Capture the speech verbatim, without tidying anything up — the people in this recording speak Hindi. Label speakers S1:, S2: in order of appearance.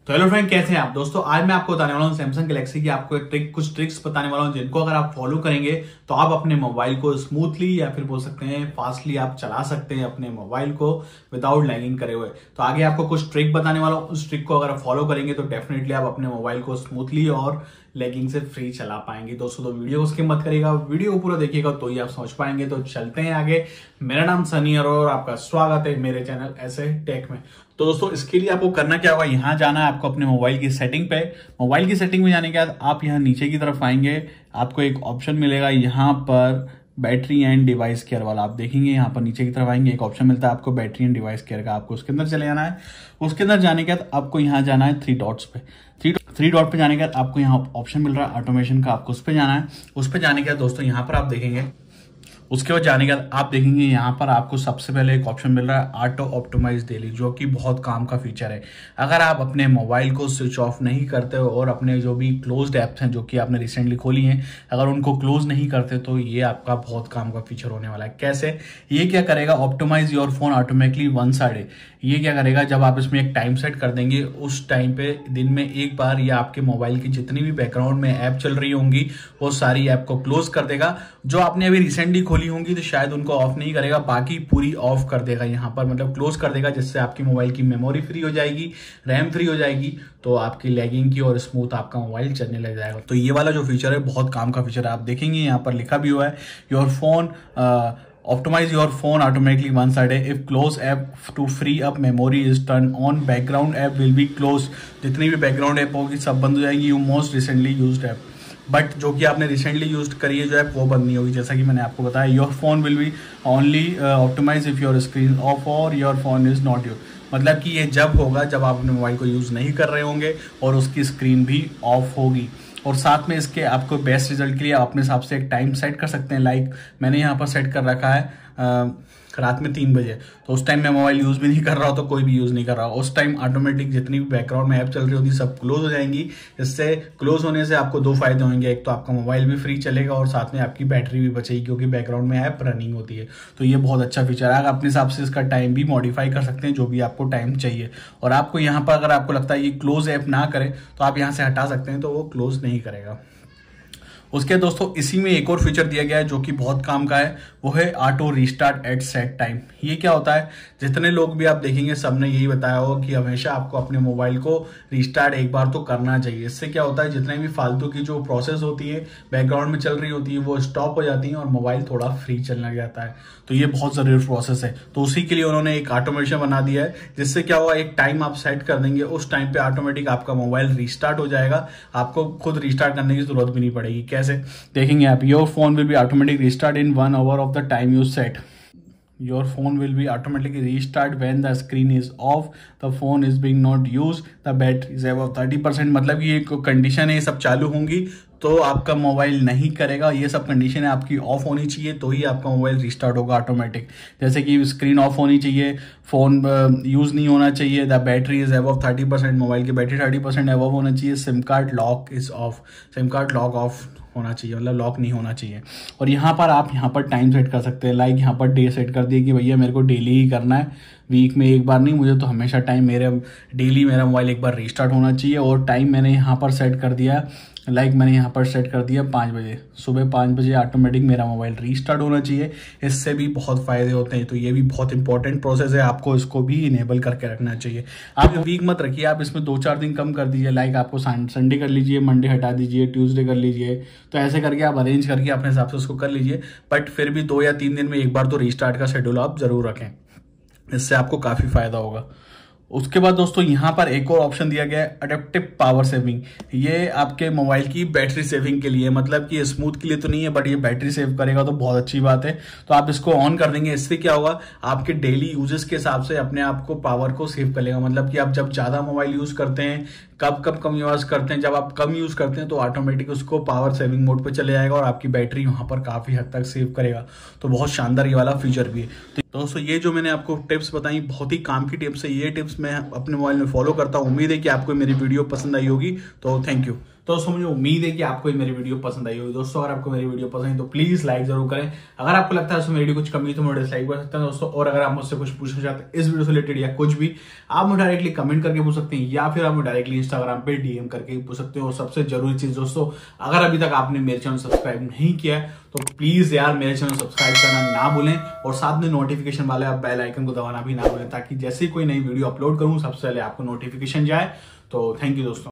S1: तो हेलो फ्रेंड, कैसे हैं आप दोस्तों। आज मैं आपको बताने वाला हूँ सैमसंग गैलेक्सी की आपको एक ट्रिक कुछ ट्रिक्स बताने वाला हूँ जिनको अगर आप फॉलो करेंगे तो आप अपने मोबाइल को स्मूथली या फिर बोल सकते हैं फास्टली आप चला सकते हैं अपने मोबाइल को विदाउट लैगिंग करे हुए। तो आगे आपको कुछ ट्रिक बताने वाला हूँ, उस ट्रिक को अगर आप फॉलो करेंगे तो डेफिनेटली आप अपने मोबाइल को स्मूथली और लैगिंग से फ्री चला पाएंगे। दोस्तों तो वीडियो को स्किप मत करिएगा, वीडियो को पूरा देखिएगा तो ही आप समझ पाएंगे। तो चलते हैं आगे। मेरा नाम सनी और आपका स्वागत है मेरे चैनल ऐसे टेक में। तो दोस्तों इसके लिए आपको करना क्या होगा, यहाँ जाना है आपको अपने मोबाइल की सेटिंग पे। मोबाइल की सेटिंग में जाने के बाद आप यहाँ नीचे की तरफ आएंगे, आपको एक ऑप्शन मिलेगा यहाँ पर बैटरी एंड डिवाइस केयर वाला। आप देखेंगे यहाँ पर नीचे की तरफ आएंगे, एक ऑप्शन मिलता है आपको बैटरी एंड डिवाइस केयर का। आपको उसके अंदर चले जाना है। उसके अंदर जाने के बाद आपको यहाँ जाना है थ्री डॉट्स पे। थ्री थ्री डॉट पे जाने के बाद आपको यहाँ ऑप्शन मिल रहा है ऑटोमेशन का, आपको उस पर जाना है। उस पर जाने के बाद दोस्तों यहाँ पर आप देखेंगे, उसके बाद जाने के बाद आप देखेंगे यहाँ पर आपको सबसे पहले एक ऑप्शन मिल रहा है ऑटो ऑप्टिमाइज डेली, जो कि बहुत काम का फीचर है। अगर आप अपने मोबाइल को स्विच ऑफ नहीं करते हो और अपने जो भी क्लोज्ड ऐप्स हैं जो कि आपने रिसेंटली खोली हैं, अगर उनको क्लोज नहीं करते तो ये आपका बहुत काम का फीचर होने वाला है। कैसे? ये क्या करेगा, optimize your phone automatically one side. ये क्या करेगा, जब आप इसमें एक टाइम सेट कर देंगे, उस टाइम पे दिन में एक बार ये आपके मोबाइल की जितनी भी बैकग्राउंड में ऐप चल रही होंगी वो सारी ऐप को क्लोज कर देगा। जो आपने अभी रिसेंटली खोली होंगी तो शायद उनको ऑफ नहीं करेगा, बाकी पूरी ऑफ कर देगा यहाँ पर, मतलब क्लोज कर देगा, जिससे आपकी मोबाइल की मेमोरी फ्री हो जाएगी, रैम फ्री हो जाएगी, तो आपकी लैगिंग की और स्मूथ आपका मोबाइल चलने लग जाएगा। तो ये वाला जो फीचर है बहुत काम का फीचर है। आप देखेंगे यहाँ पर लिखा भी हुआ है your phone optimize your phone automatically one side है। If close app to free up memory is turn on, background app will be close. जितनी भी बैकग्राउंड ऐप होगी सब बंद हो जाएगी। You most recently used app, but जो कि आपने रिसेंटली यूज करी है जो ऐप वो बंद नहीं होगी, जैसा कि मैंने आपको बताया। Your phone will be only optimize if your screen off और your phone is not use. मतलब कि ये जब होगा जब आप अपने मोबाइल को यूज नहीं कर रहे होंगे और उसकी स्क्रीन भी ऑफ होगी। और साथ में इसके आपको बेस्ट रिजल्ट के लिए आप अपने हिसाब से एक टाइम सेट कर सकते हैं। लाइक मैंने यहाँ पर सेट कर रखा है आ, रात में तीन बजे, तो उस टाइम मैं मोबाइल यूज़ भी नहीं कर रहा हूँ तो कोई भी यूज़ नहीं कर रहा हूँ। उस टाइम ऑटोमेटिक जितनी भी बैकग्राउंड में ऐप चल रही होती सब क्लोज हो जाएंगी। इससे क्लोज होने से आपको दो फायदे होंगे, एक तो आपका मोबाइल भी फ्री चलेगा और साथ में आपकी बैटरी भी बचेगी क्योंकि बैकग्राउंड में ऐप रनिंग होती है। तो ये बहुत अच्छा फीचर है। आप अपने हिसाब से इसका टाइम भी मॉडिफाई कर सकते हैं जो भी आपको टाइम चाहिए। और आपको यहाँ पर अगर आपको लगता है ये क्लोज ऐप ना करे तो आप यहाँ से हटा सकते हैं, तो वो क्लोज नहीं करेगा। उसके दोस्तों इसी में एक और फीचर दिया गया है जो कि बहुत काम का है, वो है auto restart at set time. ये क्या होता है, जितने लोग भी आप देखेंगे सबने यही बताया होगा कि हमेशा आपको अपने मोबाइल को रीस्टार्ट एक बार तो करना चाहिए। इससे क्या होता है, जितने भी फालतू की जो प्रोसेस होती है बैकग्राउंड में चल रही होती है वो स्टॉप हो जाती है और मोबाइल थोड़ा फ्री चलने लग जाता है। तो ये बहुत जरूरी प्रोसेस है। तो उसी के लिए उन्होंने एक ऑटोमेशन बना दिया है, जिससे क्या होगा, एक टाइम आप सेट कर देंगे, उस टाइम पे ऑटोमेटिक आपका मोबाइल रीस्टार्ट हो जाएगा। आपको खुद रीस्टार्ट करने की जरूरत भी नहीं पड़ेगी। कैसे देखेंगे आप, your phone will be automatic restart in one hour of the time you set. Your phone will be automatically restart when the screen is off, the phone is being not used, the battery is above thirty percent. मतलब ये एक कंडीशन है, ये सब चालू होंगी तो आपका मोबाइल नहीं करेगा। ये सब कंडीशन है आपकी ऑफ होनी चाहिए तो ही आपका मोबाइल रिस्टार्ट होगा ऑटोमेटिक। जैसे कि स्क्रीन ऑफ होनी चाहिए, फोन यूज नहीं होना चाहिए, the battery is above thirty percent, mobile की बैटरी थर्टी परसेंट अबव होना चाहिए, SIM card lock is off, SIM card lock off होना चाहिए, मतलब लॉक नहीं होना चाहिए। और यहाँ पर आप यहाँ पर टाइम सेट कर सकते हैं। लाइक यहाँ पर डे सेट कर दिए कि भैया मेरे को डेली ही करना है, वीक में एक बार नहीं, मुझे तो हमेशा टाइम मेरे डेली मेरा मोबाइल एक बार रीस्टार्ट होना चाहिए। और टाइम मैंने यहाँ पर सेट कर दिया, लाइक मैंने यहाँ पर सेट कर दिया पाँच बजे, सुबह पाँच बजे ऑटोमेटिक मेरा मोबाइल रीस्टार्ट होना चाहिए। इससे भी बहुत फायदे होते हैं। तो ये भी बहुत इंपॉर्टेंट प्रोसेस है, आपको इसको भी इनेबल करके रखना चाहिए। आप वीक मत रखिए, आप इसमें दो चार दिन कम कर दीजिए। लाइक आपको संडे कर लीजिए, मंडे हटा दीजिए, ट्यूसडे कर लीजिए। तो ऐसे करके आप अरेंज करके अपने हिसाब से उसको कर लीजिए। बट फिर भी दो या तीन दिन में एक बार तो रीस्टार्ट का शेड्यूल आप जरूर रखें, इससे आपको काफी फायदा होगा। उसके बाद दोस्तों यहाँ पर एक और ऑप्शन दिया गया है अडेप्टिव पावर सेविंग। ये आपके मोबाइल की बैटरी सेविंग के लिए, मतलब कि स्मूथ के लिए तो नहीं है बट ये बैटरी सेव करेगा तो बहुत अच्छी बात है। तो आप इसको ऑन कर देंगे, इससे क्या होगा, आपके डेली यूजेस के हिसाब से अपने आप को पावर को सेव कर लेगा। मतलब कि आप जब ज्यादा मोबाइल यूज करते हैं, कब कब कम यूज करते हैं, जब आप कम यूज करते हैं तो ऑटोमेटिक उसको पावर सेविंग मोड पे चले जाएगा और आपकी बैटरी वहां पर काफी हद तक सेव करेगा। तो बहुत शानदार ये वाला फीचर भी है। तो दोस्तों ये जो मैंने आपको टिप्स बताई बहुत ही काम की टिप्स है। ये टिप्स मैं अपने मोबाइल में फॉलो करता हूँ। उम्मीद है कि आपको मेरी वीडियो पसंद आई होगी। तो थैंक यू। तो दोस्तों मुझे उम्मीद है कि आपको मेरी वीडियो पसंद आई होगी। दोस्तों अगर आपको मेरी वीडियो पसंद है तो प्लीज लाइक जरूर करें। अगर आपको लगता है उसमें मेरी कुछ कमी तो मुझे डिसलाइक कर सकते हैं दोस्तों। और अगर आप मुझसे कुछ पूछना चाहते हैं इस वीडियो से रिलेटेड या कुछ भी, आप मुझे डायरेक्टली कमेंट करके पूछ सकते हैं या फिर आप मुझे डायरेक्टली इंस्टाग्राम पे डीएम करके पूछ सकते हो। और सबसे जरूरी चीज दोस्तों, अगर अभी तक आपने मेरे चैनल सब्सक्राइब नहीं किया है तो प्लीज यार मेरे चैनल सब्सक्राइब करना ना भूलें और साथ में नोटिफिकेशन वाले आप बेल आइकन को दबाना भी ना भूलें, ताकि जैसे ही कोई नई वीडियो अपलोड करूं सबसे पहले आपको नोटिफिकेशन जाए। तो थैंक यू दोस्तों।